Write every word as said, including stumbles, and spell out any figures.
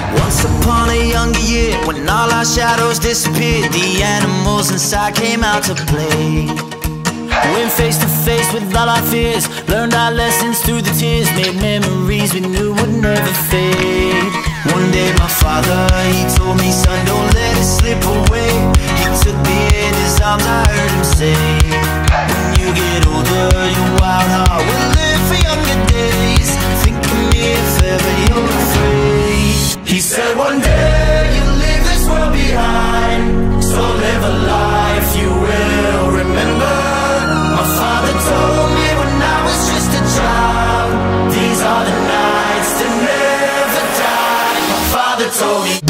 Once upon a younger year, when all our shadows disappeared, the animals inside came out to play. Went face to face with all our fears, learned our lessons through the tears, made memories we knew would never fade. One day my father, he told me, son, don't let it slip away. He took me in his arms, I heard him say, when you get older, your wild heart will live for younger days. Think of me if ever you're afraid. He said one day you'll leave this world behind, so live a life you will remember. My father told me when I was just a child, these are the nights that never die. My father told me